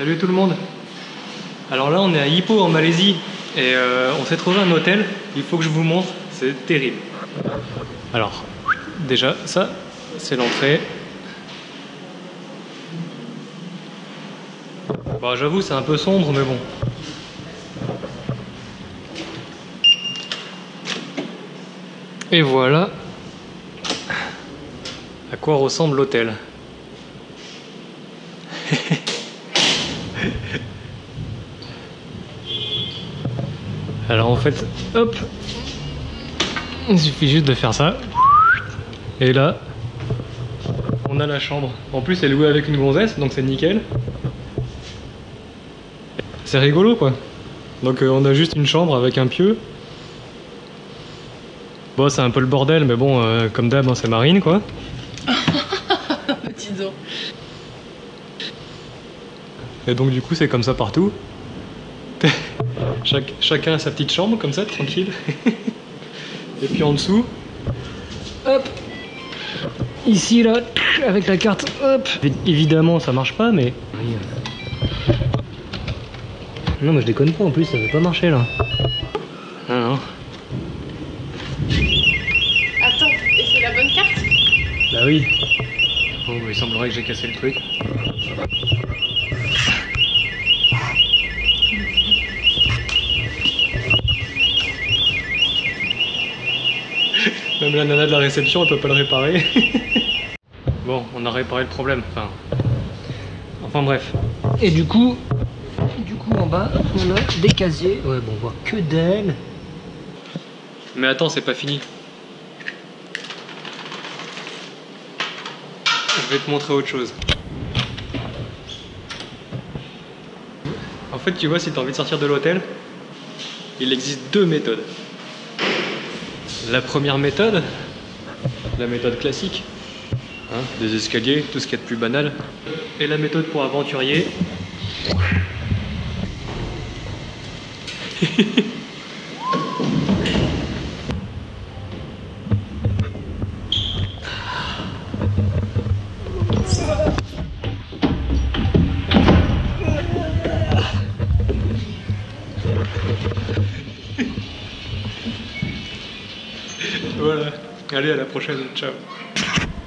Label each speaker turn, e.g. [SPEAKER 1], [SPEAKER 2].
[SPEAKER 1] Salut tout le monde. Alors là on est à Ipoh en Malaisie et on s'est trouvé un hôtel, il faut que je vous montre, c'est terrible. Alors déjà ça c'est l'entrée. Bon j'avoue c'est un peu sombre mais bon. Et voilà à quoi ressemble l'hôtel. Alors en fait, hop, il suffit juste de faire ça. Et là, on a la chambre. En plus, elle est louée avec une gonzesse, donc c'est nickel. C'est rigolo quoi. Donc on a juste une chambre avec un pieu. Bon, c'est un peu le bordel, mais bon, comme d'hab, hein, c'est Marine quoi.
[SPEAKER 2] Petit dos.
[SPEAKER 1] Et donc du coup, c'est comme ça partout. Chacun a sa petite chambre comme ça, tranquille. Et puis en dessous, hop, ici là, avec la carte, hop. Évidemment, ça marche pas, mais non, mais je déconne pas. En plus, ça veut pas marcher là. Ah non.
[SPEAKER 2] Attends, et c'est la bonne carte?
[SPEAKER 1] Bah oui. Oh, bah, il semblerait que j'ai cassé le truc. Même la nana de la réception, elle peut pas le réparer. Bon, on a réparé le problème. Enfin bref. Et du coup en bas, on a des casiers. Ouais, bon, on voit que dalle. Mais attends, c'est pas fini. Je vais te montrer autre chose. En fait, tu vois, si tu as envie de sortir de l'hôtel, il existe deux méthodes. La première méthode, la méthode classique, hein, des escaliers, tout ce qu'il y a de plus banal. Et la méthode pour aventurier. Voilà, allez à la prochaine, ciao.